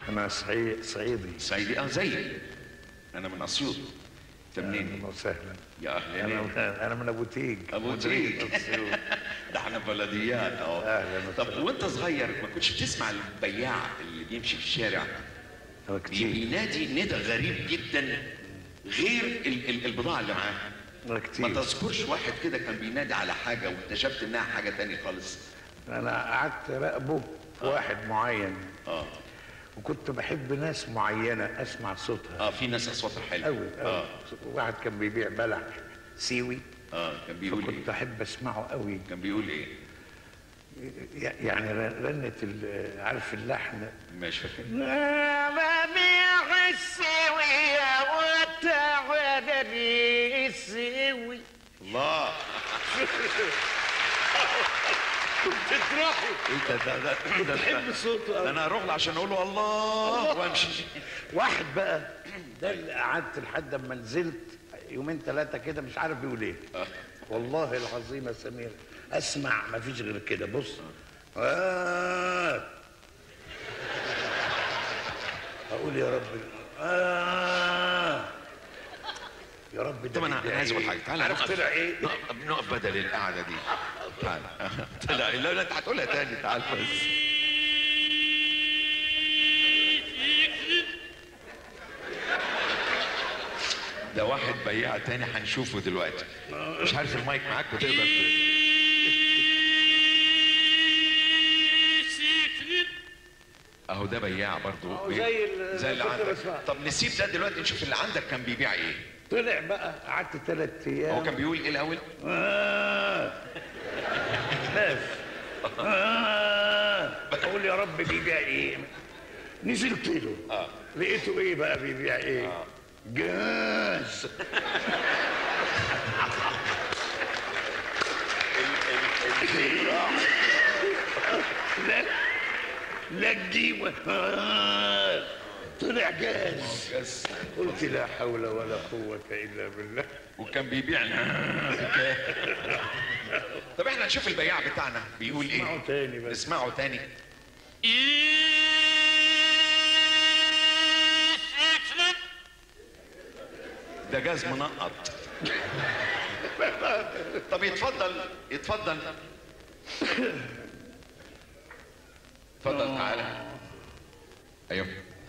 انا صعيدي. صعيدي؟ اه زيي، انا من اسيوط. انت منين؟ اهلا وسهلا. يا اهلا. انا من ابو تيج. ابو تيج. ده احنا بلديات اهو. اهلا وسهلا. طب وانت صغير ما كنتش بتسمع البياع اللي بيمشي في الشارع بينادي ندى غريب جدا غير البضاعه اللي معاه؟ كتير. ما تذكرش واحد كده كان بينادي على حاجه واكتشفت انها حاجه تاني خالص؟ انا قعدت راقبه في واحد معين. وكنت بحب ناس معينه اسمع صوتها. في ناس اصواتها حلوه قوي. واحد كان بيبيع بلح سيوي. كان بيقول ايه؟ كنت احب اسمعه قوي. كان بيقول ايه؟ يعني رنة عارف اللحن؟ مش فاكر. ببيع السوي وتعالى السوي. الله. بتروحوا انت تحب صوته قوي. انا اروح له عشان اقول له الله وامشي. واحد بقى ده اللي قعدت لحد اما نزلت يومين ثلاثه كده مش عارف بيقول ايه. والله العظيم يا سمير اسمع ما فيش غير كده. بص اقول يا رب يا رب. طب انا عايز اقول حاجه. تعالى عارف طلع ايه؟ نقف بدل القعده دي. تعالى. طلع لا انت هتقولها تاني. تعال بس. ده واحد بياع تاني هنشوفه دلوقتي. مش عارف المايك معاك وتقدر اهو ده بياع برضه زي اللي عندك. طب نسيب ده دلوقتي نشوف اللي عندك كان بيبيع ايه. طلع بقى قعدت 3 ايام. هو كان بيقول ايه الاول؟ خاف. اقول يا رب بيبيع ايه؟ نزلت له لقيته ايه بقى بيبيع ايه؟ جاز. لا تجيبه. طلع جاز. قلت لا حول ولا قوة إلا بالله. وكان بيبيع. طب احنا نشوف البياع بتاعنا بيقول ايه. نسمعه تاني بس. نسمعه تاني. ده جاز منقط. طب يتفضل اتفضل تعالى. ايوه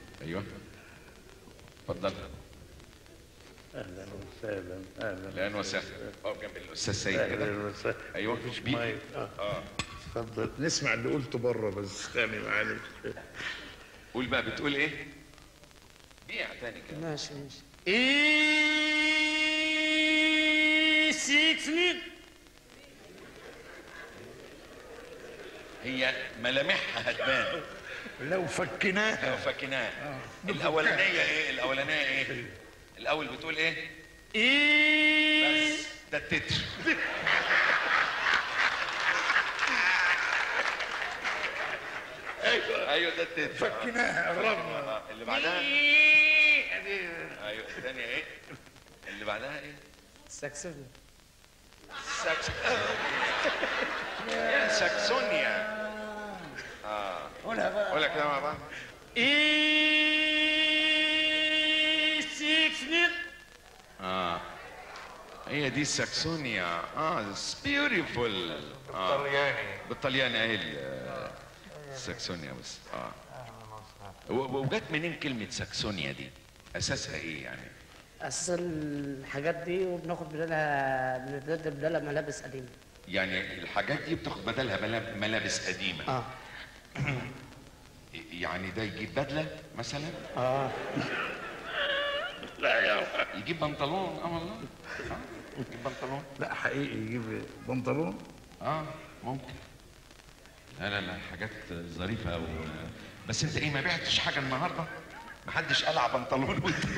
اتفضل. اهلا وسهلا. اهلا وسهلا. جنب الاستاذ سيد كده. اهلا وسهلا. ايوه مفيش مايك. اتفضل. نسمع اللي قلته بره بس ثاني معلش. قول بقى بتقول ايه؟ بيع تاني كده. ماشي هي ملامحها هتبان لو فكناها. الاولانيه ايه؟ الاول بتقول ايه؟ بس ده التتر. ايوه ده التتر. فكناها قربنا. اللي بعدها ايوه الثانيه ايه؟ اللي بعدها ايه؟ ساكسونيا. يا ساكسونيا. قولها بقى. قولها كده مع بعض. هي دي الساكسونيا. بيوتيفول. بالطلياني اهي الساكسونيا بس. وجت منين كلمة ساكسونيا دي؟ أساسها إيه يعني؟ أساس الحاجات دي وبناخد بدلها ملابس قديمة. يعني الحاجات دي بتاخد بدلها ملابس قديمة. يعني ده يجيب بدلة مثلا؟ لا يا يجيب بنطلون. والله يجيب بنطلون. لا حقيقي يجيب بنطلون. ممكن. لا حاجات ظريفة أوي. بس أنت إيه ما بعتش حاجة النهاردة؟ محدش قلع بنطلون وأنت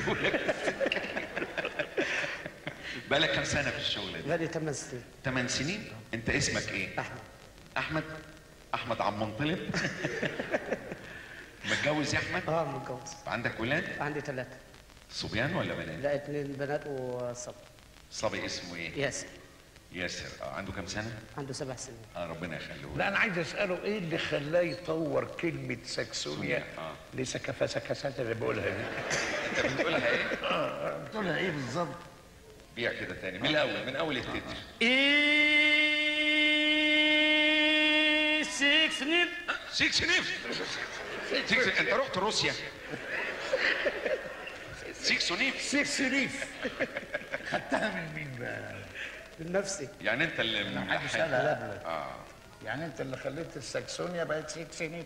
بقالك كام سنة في الشغل ده؟ بقالي 8 سنين. 8 سنين؟ أنت اسمك إيه؟ أحمد عم منطلب. متجوز يا أحمد؟ متجوز. عندك ولاد؟ عندي 3. صبيان ولا بنات؟ لا 2 بنات وصبي. صبي اسمه إيه؟ ياسر. ياسر عنده كام سنه؟ عنده 7 سنين. ربنا يخليه. لا انا عايز اساله ايه اللي خلاه يطور كلمه ساكسونيا لسكفسكسات اللي بقولها دي؟ انت بتقولها ايه؟ بتقولها ايه بالظبط؟ بيع كده تاني من الاول، من اول التتر. ايه 6 سنين. 6 سنين. انت رحت روسيا؟ 6 سنين. 6 سنين خدتها من مين بقى؟ من نفسي. يعني انت اللي محدش قالها قبلك. يعني انت اللي خليت الساكسونيا بقت 6 سنين.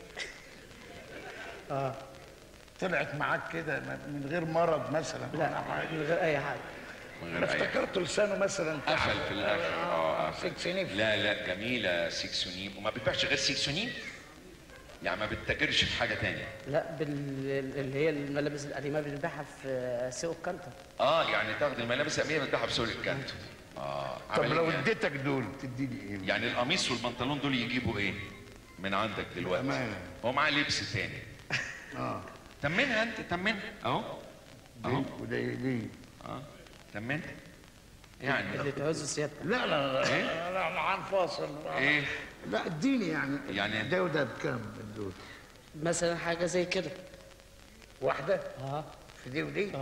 طلعت معاك كده من غير مرض مثلا؟ لا من غير اي حاجه. من غير اي حاجه. افتكرت لسانه مثلا قفل في الاخر. 6 سنين. لا جميله 6 سنين. وما بتبيعش غير 6 سنين؟ يعني ما بتتاجرش في حاجه تانية؟ لا اللي هي الملابس القديمه بنبيعها في سوق الكانتا. يعني تاخد الملابس القديمه بتبيعها في سوق الكانتو. طب لو اديتك دول تديني ايه؟ يعني القميص والبنطلون دول يجيبوا ايه من عندك دلوقتي؟ بأمانة. هو معاه لبس تاني. تمنها انت، تمنها اهو. وده ليه؟ تمنها يعني. اللي تعوزه سيادتك. لا لا لا إيه؟ لا انا هنفاصل. ايه؟ لا اديني يعني ده وده بكام الدول؟ مثلا حاجه زي كده. واحده؟ في دي ودي؟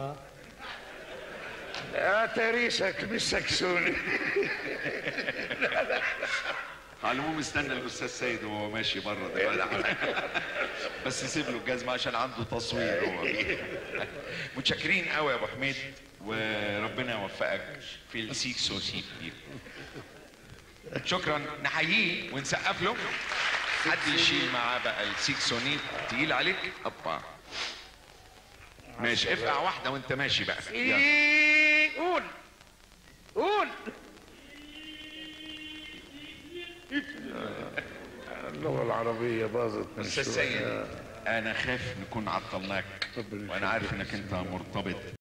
تاريخك مش سكسوني. على العموم استنى الاستاذ سيد وهو ماشي بره دلوقتي. بس سيب له الجزمه عشان عنده تصوير هو. متشكرين قوي يا ابو حميد، وربنا يوفقك في السيكسو سي دي. شكرا. نحييه ونسقف له. حد يشيل معاه بقى السيكسونيت تقيل عليك. ابا ماشي، افقع واحده وانت ماشي بقى. قول قول. اللغه العربيه باظت من استاذ سيد، انا خايف نكون عطلناك، وانا عارف انك انت مرتبط